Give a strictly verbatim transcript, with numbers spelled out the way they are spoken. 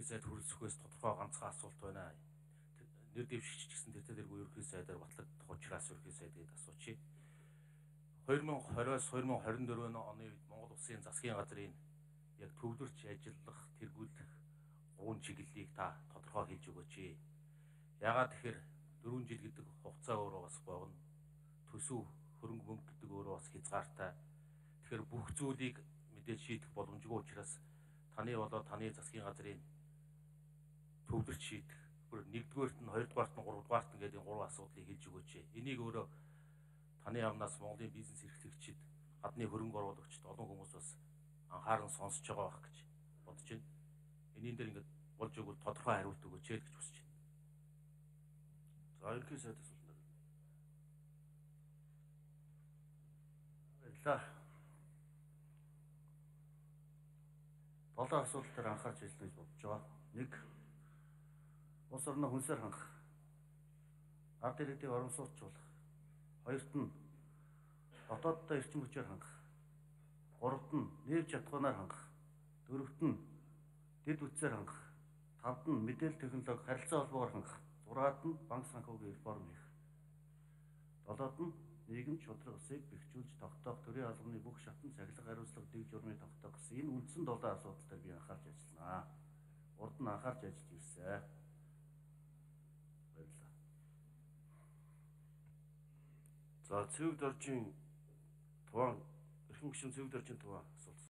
сайд хүрэлцэхээс тодорхой ганцхан асуулт байна. Нэр дэвшигч гэсэн тэртээ дэргүй ерөнхий сайдаар батлагдах учраас ерөнхий сайд гээд асуучих. две тысячи двадцать-аас две тысячи двадцать четыре оны үед Монгол Улсын засгийн газрын яг төвлөрч ажиллах, тэргүүлэх гун чиглэлийг та тодорхой хийж өгөөч. Яагаад тэгэхээр дөрвөн жил гэдэг хугацаа өөрөө бас богино. Төсөв хөрөнгө мөнгө гэдэг өөрөө бас хязгаартай. Тэгэхээр бүх зүйлийг мэдээж шийдэх боломжгүй учраас таны болоод таны засгийн газрын төвлөрч шийдэх. Бүр нэгдүгээрт нь, хоёрдугаарт нь, гуравдугаарт нь гэдэг гурван асуудлыг хэлж өгөөч. Энийг өөрөө таны амнаас Монголын бизнес эрхлэгчид, гадны хөрөнгө оруулагчид олон хүмүүс бас анхааран сонсож байгаа байх гэж бодож байна. Энийн дээр ингээд болж өгвөл тодорхой хариулт өгөөч гэж хүсэж байна. За ерөнхий сайд асуулт. Баярлалаа. Долоо асуудал дээр анхаарч ажиллана гэж бодож байгаа. Нэг, улс орноо хүнсээр хангах, ард иргэдийг орон сууцруулах. Хоёрт нь дотооддоо эрчим хүчээр хангах. Гуравт нь нээж чадхуунаар хангах. Дөрөвт нь дэд үтсээр хангах. Тавд нь мэдээлэл технологи харилцаа холбоогоор хангах. Зургаад нь банк санхүүгийн реформ хийх. Долоод нь нийгэм шудраг усыг бэхжүүлж тогтоох, төрийн албаны бүх шатан цахилгаан хариуцлага дэг журмыг тогтоох гэсэн энэ үндсэн долоо асуудал дээр би анхаарч ажилланаа. Урд нь анхаарч ажиллаж ирсэн. Баярлалаа. За цэвэг доржийн туван, эрхэм гишүүн цэвэг доржийн туван